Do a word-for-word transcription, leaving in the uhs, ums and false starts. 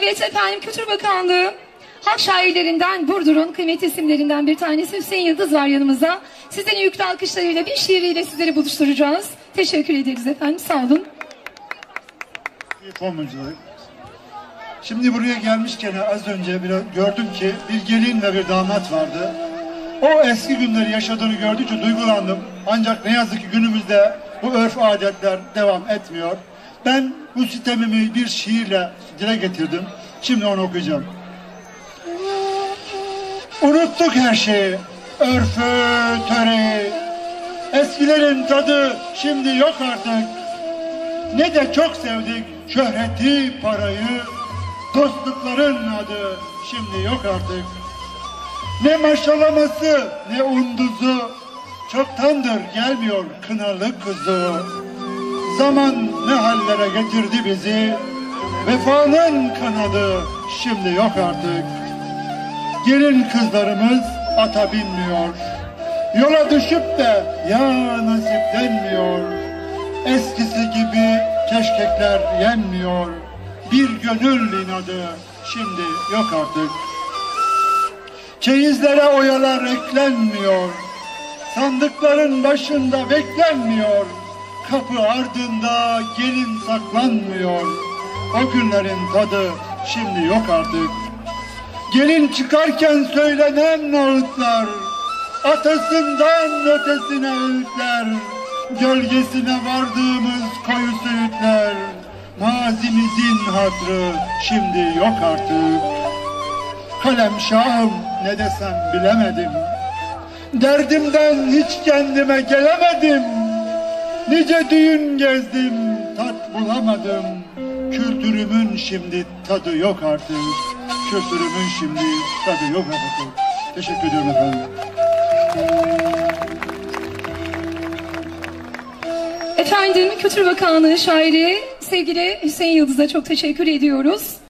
Evet efendim, Kültür Bakanlığı halk şairlerinden Burdur'un kıymetli isimlerinden bir tanesi Hüseyin Yıldız var yanımızda. Sizlerin yüklü alkışlarıyla bir şiiriyle sizleri buluşturacağız. Teşekkür ederiz efendim, sağ olun. Şimdi buraya gelmişken az önce biraz gördüm ki bir gelin ve bir damat vardı. O eski günleri yaşadığını gördükçe duygulandım. Ancak ne yazık ki günümüzde bu örf adetler devam etmiyor. Ben bu sistemimi bir şiirle dile getirdim. Şimdi onu okuyacağım. Unuttuk her şeyi, örfü, töreyi. Eskilerin tadı şimdi yok artık. Ne de çok sevdik şöhreti, parayı. Dostlukların adı şimdi yok artık. Ne maşalaması, ne unduzu, çoktandır gelmiyor kınalı kuzu. Zaman ne hallere getirdi bizi, vefanın kanadı şimdi yok artık. Gelin kızlarımız ata binmiyor, yola düşüp de ya nasip denmiyor. Eskisi gibi keşkekler yenmiyor, bir gönül inadı şimdi yok artık. Çeyizlere oyalar eklenmiyor, sandıkların başında beklenmiyor. Kapı ardında gelin saklanmıyor, o günlerin tadı şimdi yok artık. Gelin çıkarken söylenen ağıtlar, atasından ötesine öğütler, gölgesine vardığımız koyu söğütler, mazimizin hatrı şimdi yok artık. Kalem şahım ne desem bilemedim, derdimden hiç kendime gelemedim. Nice düğün gezdim, tat bulamadım. Kültürümün şimdi tadı yok artık. Kültürümün şimdi tadı yok artık. Teşekkür ediyorum efendim. Efendim, Kültür Bakanlığı şairi sevgili Hüseyin Yıldız'a çok teşekkür ediyoruz.